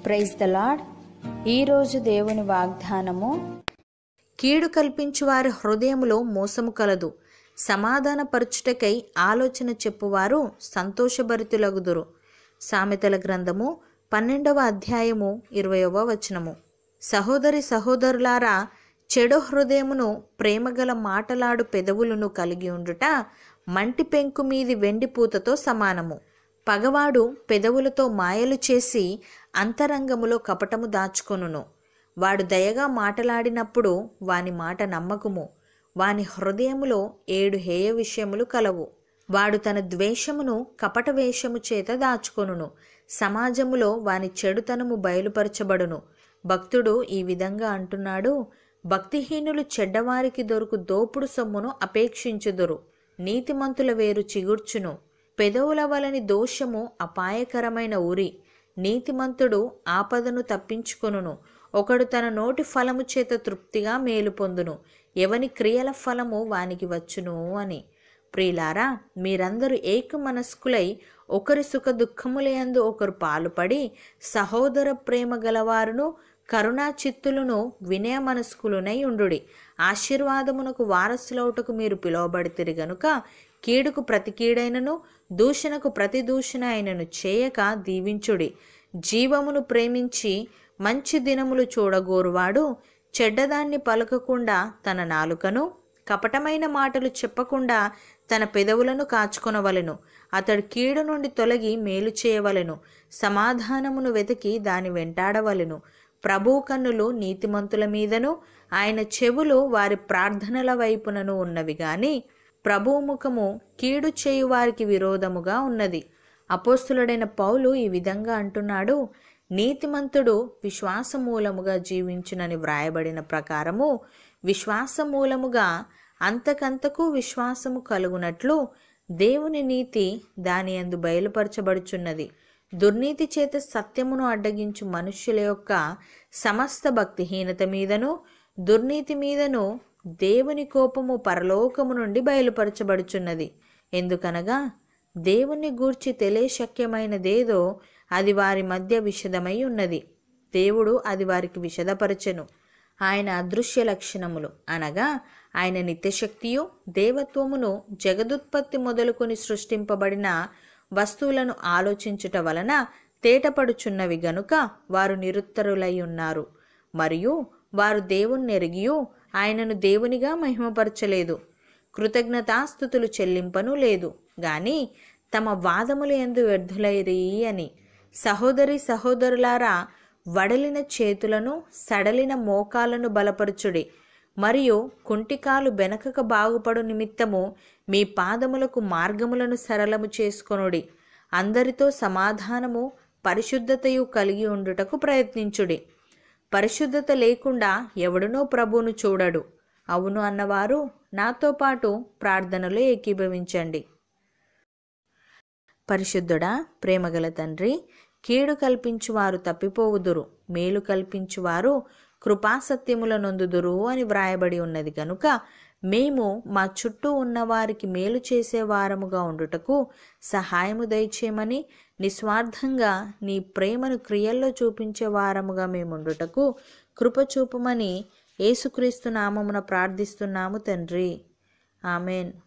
Praise the lord. ఈరోజు దేవుని వాగ్దానము, కీడు కల్పించువారి హృదయములో మోసము కలదు, సమాధానపరచుటకై ఆలోచన చెప్పువారు సంతోషభరితులగుదురు. సామెతల గ్రంథము 12వ అధ్యాయము 20వ వచనము. సహోదరి సహోదరులారా, చెడు హృదయమును ప్రేమగల మాటలాడు పెదవులను కలిగి ఉండుట మంటి పెంకు మీది వెండి పూతతో సమానము. పగవాడు పెదవులతో మాయలు చేసి అంతరంగములో కపటము దాచుకొనును. వాడు దయగా మాటలాడినప్పుడు వాని మాట నమ్మకము. వాని హృదయములో 7 హేయ విషయములు కలవు. వాడు తన ద్వేషమును కపట వేషము చేత దాచుకొనును. సమాజములో వాని చెడుతనము బయలుపరచబడును. భక్తుడు ఈ విధంగా అంటున్నాడు: భక్తిహీనులు చెడ్డవారికి దొరుకు దోపుడు సొమ్మును అపేక్షించుదురు. నీతిమంతుల వేరు చిగుర్చును. పెదవుల వలని దోషము అపాయకరమైన ఉరి. నీతిమంతుడు ఆపదను తప్పించుకొనును. ఒకడు తన నోటి ఫలము చేత తృప్తిగా మేలు పొందును. ఎవని క్రియల ఫలము వానికి వచ్చును అని. ప్రియులారా, మీరందరూ ఏక మనస్కులై ఒకరి సుఖ దుఃఖములయందు ఒకరు పాలుపడి సహోదర ప్రేమ గలవారును కరుణా చిత్తులను వినయ మనస్కులునై ఉండుడి. ఆశీర్వాదమునకు వారసులౌటకు మీరు పిలువబడితిరి గనుక కీడుకు ప్రతి కీడైనను దూషణకు ప్రతి దూషణ అయినను చేయక దీవించుడి. జీవమును ప్రేమించి మంచి దినములు చూడగోరువాడు చెడ్డదాన్ని పలకకుండా తన నాలుకను, కపటమైన మాటలు చెప్పకుండా తన పెదవులను కాచుకొనవలెను. అతడు కీడు నుండి తొలగి మేలు చేయవలెను. సమాధానమును వెతికి దాని వెంటాడవలెను. ప్రభువు కన్నులు నీతిమంతుల మీదను ఆయన చెవులు వారి ప్రార్థనల వైపునను ఉన్నవి గాని ప్రభువు ముఖము కీడు చేయు వారికి విరోధముగా ఉన్నది. అపోస్తులుడైన పౌలు ఈ విధంగా అంటున్నాడు: నీతిమంతుడు విశ్వాసమూలముగా జీవించునని వ్రాయబడిన ప్రకారము విశ్వాసమూలముగా అంతకంతకు విశ్వాసము కలుగునట్లు దేవుని నీతి దాని యందు బయలుపరచబడుచున్నది. దుర్నీతి చేత సత్యమును అడ్డగించు మనుష్యుల యొక్క సమస్త భక్తిహీనత మీదను దుర్నీతి మీదను దేవుని కోపము పరలోకము నుండి బయలుపరచబడుచున్నది. ఎందుకనగా దేవుని గూర్చి తెలియశక్యమైనదేదో అది వారి మధ్య విషదమై ఉన్నది. దేవుడు అది వారికి విషదపరచెను. ఆయన అదృశ్య లక్షణములు అనగా ఆయన నిత్యశక్తియు దేవత్వమును జగదుత్పత్తి మొదలుకొని సృష్టింపబడిన వస్తువులను ఆలోచించుట వలన తేటపడుచున్నవి గనుక వారు నిరుత్తరులై ఉన్నారు. మరియు వారు దేవుణ్ణి ఎరిగియు ఆయనను దేవునిగా మహిమపరచలేదు, కృతజ్ఞతాస్తుతులు చెల్లింపను లేదు గాని తమ వాదముల యందు వ్యర్థులైరి అని. సహోదరి సహోదరులారా, వడలిన చేతులను సడలిన మోకాలను బలపరచుడి. మరియు కుంటికాలు బెనకక బాగుపడు నిమిత్తము మీ పాదములకు మార్గములను సరళము చేసుకొనుడి. అందరితో సమాధానము పరిశుద్ధతయు కలిగి ఉండుటకు ప్రయత్నించుడి. పరిశుద్ధత లేకుండా ఎవడునో ప్రభువును చూడడు. అవును అన్నవారు నాతో పాటు ప్రార్థనలో ఏకీభవించండి. పరిశుద్ధుడా, ప్రేమగల తండ్రి, కీడు కల్పించువారు తప్పిపోవుదురు, మేలు కల్పించువారు కృపాసత్యముల నొందుదురు అని వ్రాయబడి ఉన్నది కనుక మేము మా చుట్టూ ఉన్నవారికి మేలు చేసేవారముగా ఉండుటకు సహాయము దయచేయమని, నిస్వార్థంగా నీ ప్రేమను క్రియల్లో చూపించే వారముగా మేముండుటకు కృప చూపమని యేసుక్రీస్తు నామమున ప్రార్థిస్తున్నాము తండ్రి. ఆమెన్.